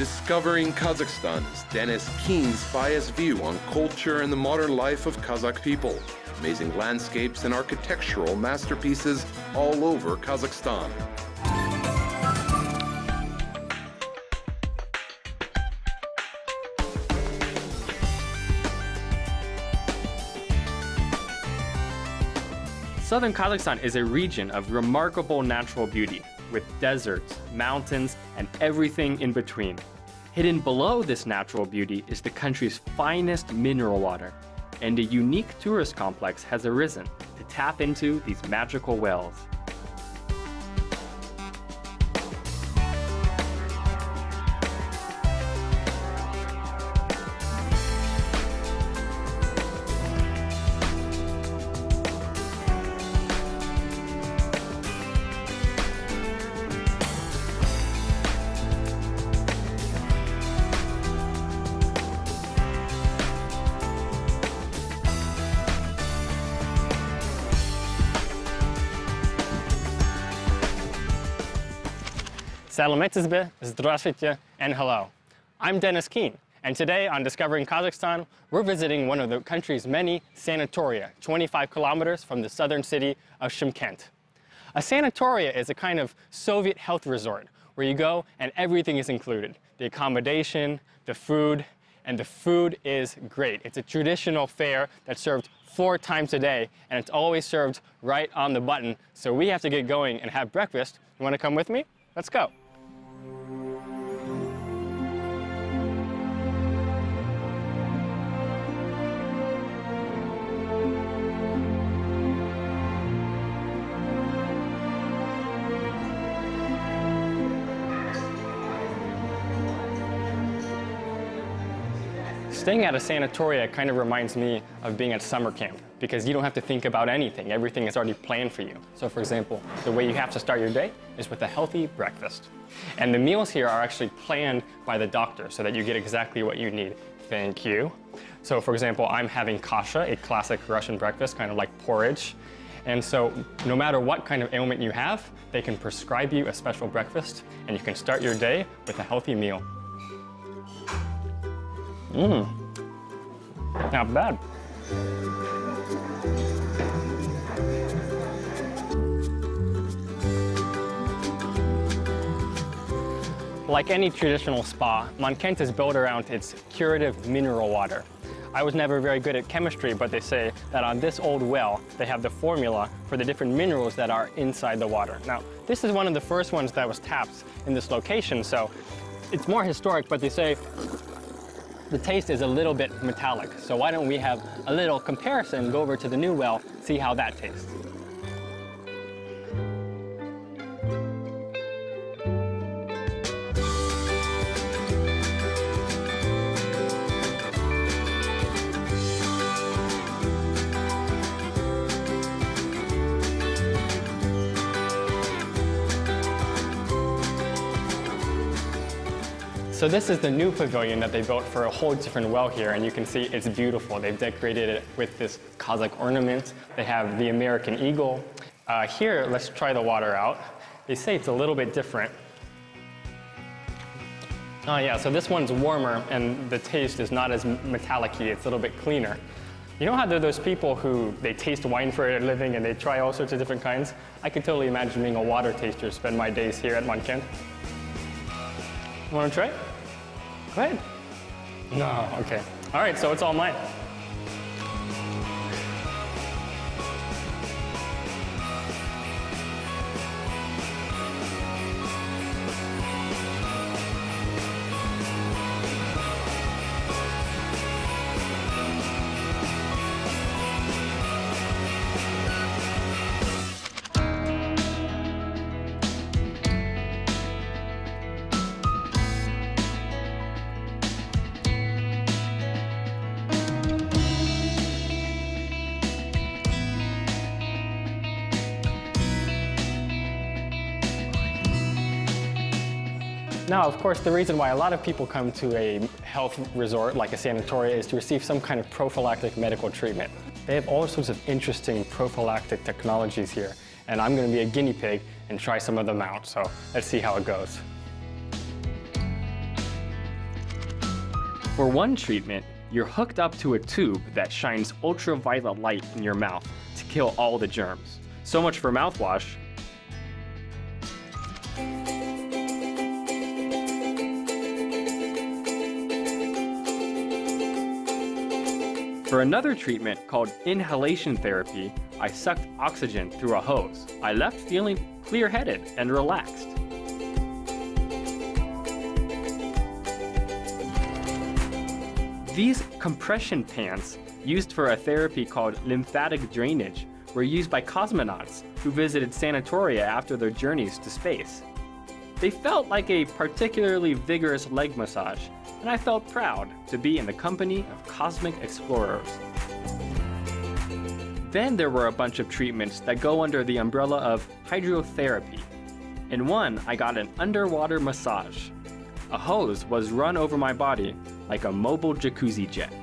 Discovering Kazakhstan is Dennis Keen's biased view on culture and the modern life of Kazakh people. Amazing landscapes and architectural masterpieces all over Kazakhstan. Southern Kazakhstan is a region of remarkable natural beauty, with deserts, mountains, and everything in between. Hidden below this natural beauty is the country's finest mineral water, and a unique tourist complex has arisen to tap into these magical wells. Salametizbe, здравствуйте, and hello. I'm Dennis Keen, and today on Discovering Kazakhstan, we're visiting one of the country's many sanatoria, 25 kilometers from the southern city of Shymkent. A sanatoria is a kind of Soviet health resort where you go and everything is included. The accommodation, the food, and the food is great. It's a traditional fare that's served 4 times a day, and it's always served right on the button, so we have to get going and have breakfast. You want to come with me? Let's go. Staying at a sanatoria kind of reminds me of being at summer camp because you don't have to think about anything. Everything is already planned for you. So for example, the way you have to start your day is with a healthy breakfast. And the meals here are actually planned by the doctor so that you get exactly what you need. Thank you. So for example, I'm having kasha, a classic Russian breakfast, kind of like porridge. And so no matter what kind of ailment you have, they can prescribe you a special breakfast and you can start your day with a healthy meal. Not bad. Like any traditional spa, Mankent is built around its curative mineral water. I was never very good at chemistry, but they say that on this old well, they have the formula for the different minerals that are inside the water. Now, this is one of the first ones that was tapped in this location, so it's more historic, but they say the taste is a little bit metallic. So why don't we have a little comparison, go over to the new well, see how that tastes. So this is the new pavilion that they built for a whole different well here, and you can see it's beautiful. They've decorated it with this Kazakh ornament. They have the American eagle. Here, let's try the water out. They say it's a little bit different. Oh yeah, so this one's warmer, and the taste is not as metallic-y. It's a little bit cleaner. You know how there are those people who they taste wine for a living and they try all sorts of different kinds? I could totally imagine being a water taster, spend my days here at Mankent. You want to try it? Go ahead. No, okay. All right, so it's all mine. Now, of course, the reason why a lot of people come to a health resort like a sanatoria is to receive some kind of prophylactic medical treatment. They have all sorts of interesting prophylactic technologies here, and I'm going to be a guinea pig and try some of them out, so let's see how it goes. For one treatment, you're hooked up to a tube that shines ultraviolet light in your mouth to kill all the germs. So much for mouthwash. For another treatment called inhalation therapy, I sucked oxygen through a hose. I left feeling clear-headed and relaxed. These compression pants, used for a therapy called lymphatic drainage, were used by cosmonauts who visited sanatoria after their journeys to space. They felt like a particularly vigorous leg massage, and I felt proud to be in the company of cosmic explorers. Then there were a bunch of treatments that go under the umbrella of hydrotherapy. In one, I got an underwater massage. A hose was run over my body like a mobile jacuzzi jet.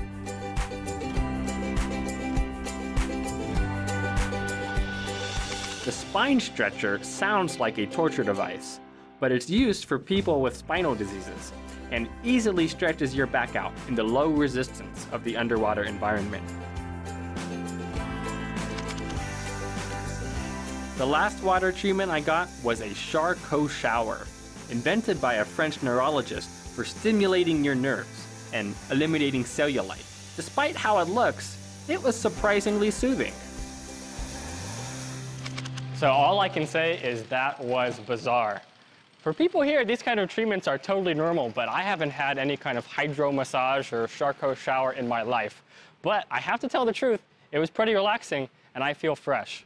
The spine stretcher sounds like a torture device, but it's used for people with spinal diseases and easily stretches your back out in the low resistance of the underwater environment. The last water treatment I got was a charcot shower, invented by a French neurologist for stimulating your nerves and eliminating cellulite. Despite how it looks, it was surprisingly soothing. So all I can say is that was bizarre. For people here, these kind of treatments are totally normal, but I haven't had any kind of hydro massage or charcot shower in my life. But I have to tell the truth, it was pretty relaxing and I feel fresh.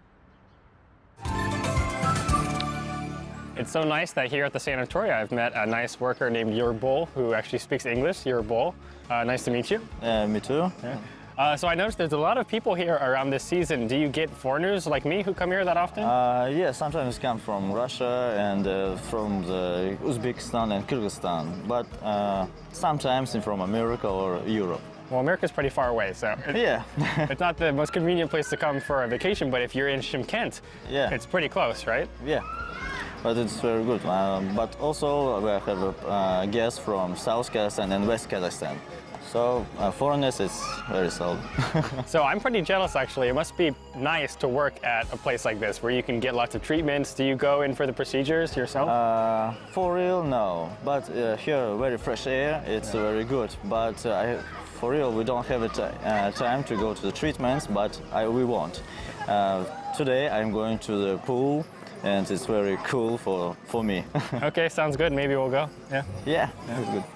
It's so nice that here at the sanatoria I've met a nice worker named Yurbol who actually speaks English. Yurbol, nice to meet you. Me too. Yeah. So I noticed there's a lot of people here around this season. Do you get foreigners like me who come here that often? Yeah, sometimes come from Russia and from the Uzbekistan and Kyrgyzstan, but sometimes from America or Europe. Well, America's pretty far away, so Yeah. it's not the most convenient place to come for a vacation, but if you're in Shymkent, Yeah. it's pretty close, right? Yeah, but it's very good. But also we have guests from South Kazakhstan and West Kazakhstan. So foreigners is very seldom. So I'm pretty jealous, actually. It must be nice to work at a place like this where you can get lots of treatments. Do you go in for the procedures yourself? For real, no. But here, very fresh air. It's very good. But for real, we don't have time to go to the treatments, but we want. Today, I'm going to the pool, and it's very cool for me. Okay, sounds good. Maybe we'll go. Yeah. Yeah, it's good.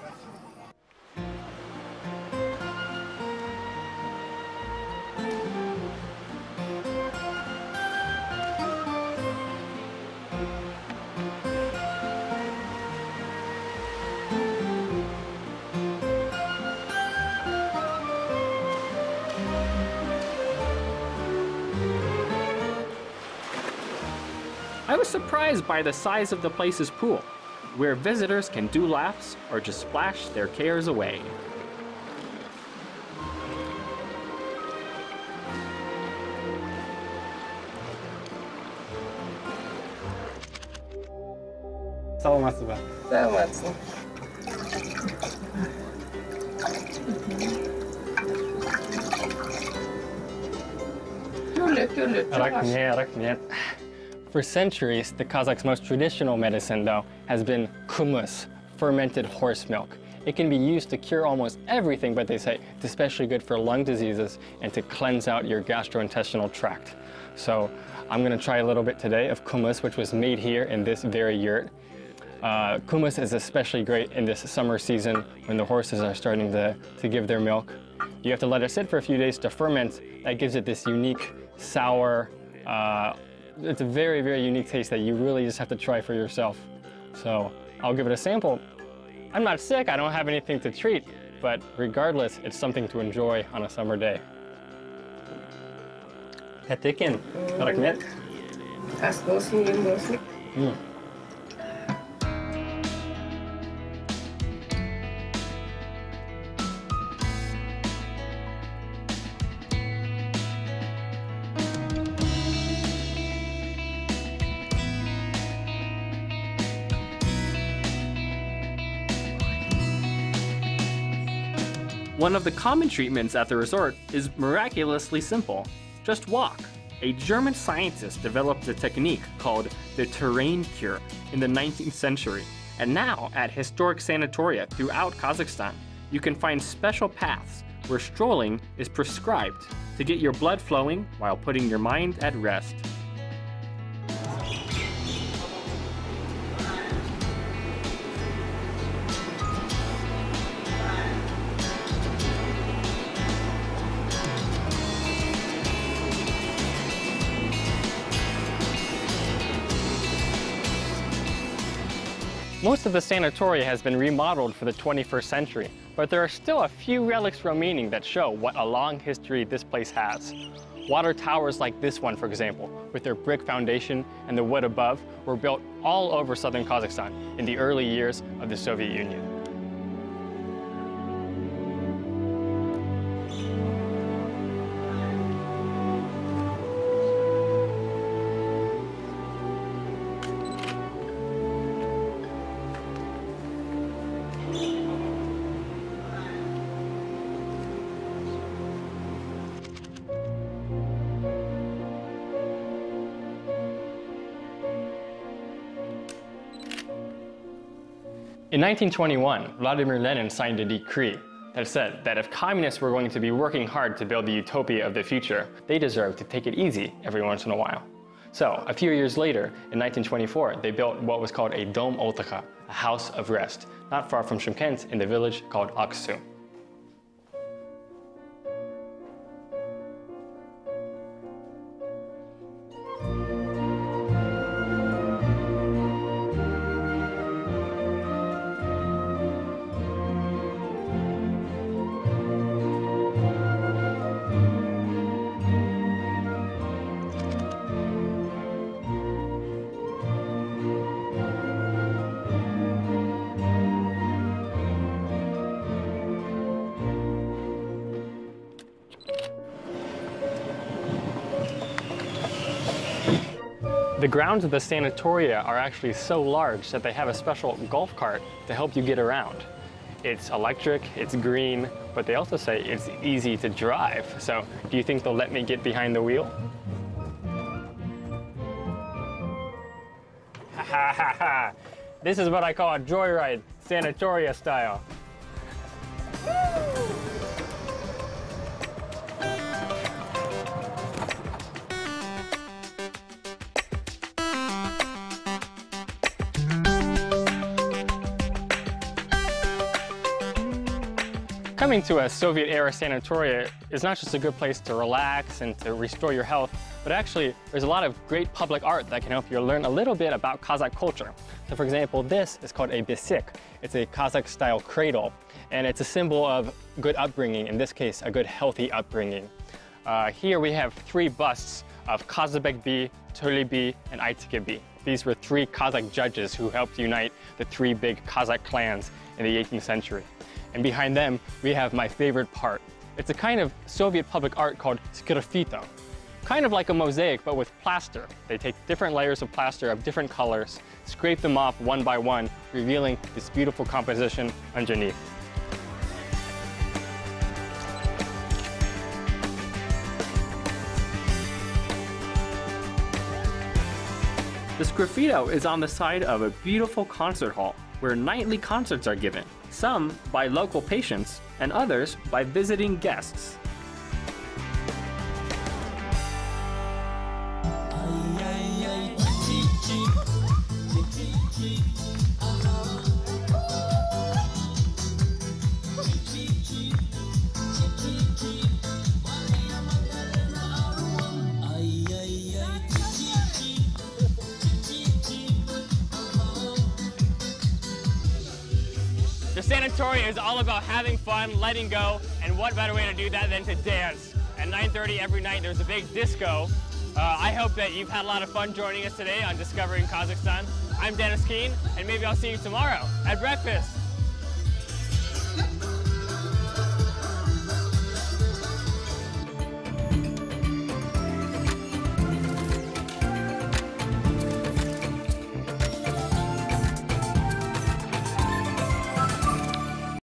I was surprised by the size of the place's pool, where visitors can do laps or just splash their cares away. Саламатсыз ба? Саламатсың. Рахмет. For centuries, the Kazakhs' most traditional medicine, though, has been kumus, fermented horse milk. It can be used to cure almost everything, but they say it's especially good for lung diseases and to cleanse out your gastrointestinal tract. So I'm going to try a little bit today of kumus, which was made here in this very yurt. Kumus is especially great in this summer season when the horses are starting to give their milk. You have to let it sit for a few days to ferment. That gives it this unique, sour, it's a very, very unique taste that you really just have to try for yourself. So I'll give it a sample. I'm not sick, I don't have anything to treat, but regardless, it's something to enjoy on a summer day. Tekin, рахмет. Ас болсын, ем болсын. One of the common treatments at the resort is miraculously simple. Just walk. A German scientist developed a technique called the terrain cure in the 19th century. And now, at historic sanatoria throughout Kazakhstan, you can find special paths where strolling is prescribed to get your blood flowing while putting your mind at rest. Most of the sanatoria has been remodeled for the 21st century, but there are still a few relics remaining that show what a long history this place has. Water towers like this one, for example, with their brick foundation and the wood above, were built all over southern Kazakhstan in the early years of the Soviet Union. In 1921, Vladimir Lenin signed a decree that said that if communists were going to be working hard to build the utopia of the future, they deserved to take it easy every once in a while. So, a few years later, in 1924, they built what was called a Dom Otaka, a house of rest, not far from Shymkent in the village called Aksu. The grounds of the sanatoria are actually so large that they have a special golf cart to help you get around. It's electric, it's green, but they also say it's easy to drive. So, do you think they'll let me get behind the wheel? Ha ha ha ha! This is what I call a joyride, sanatoria style. Coming to a Soviet-era sanatoria is not just a good place to relax and to restore your health, but actually there's a lot of great public art that can help you learn a little bit about Kazakh culture. So for example, this is called a bisik. It's a Kazakh-style cradle, and it's a symbol of good upbringing, in this case, a good healthy upbringing. Here we have three busts of Kazakh B, Toli B, and Aitike B. These were three Kazakh judges who helped unite the three big Kazakh clans in the 18th century. And behind them, we have my favorite part. It's a kind of Soviet public art called sgraffito. Kind of like a mosaic, but with plaster. They take different layers of plaster of different colors, scrape them off one by one, revealing this beautiful composition underneath. The sgraffito is on the side of a beautiful concert hall where nightly concerts are given, some by local patients and others by visiting guests. The sanatoria is all about having fun, letting go, and what better way to do that than to dance. At 9:30 every night, there's a big disco. I hope that you've had a lot of fun joining us today on Discovering Kazakhstan. I'm Dennis Keen, and maybe I'll see you tomorrow at breakfast.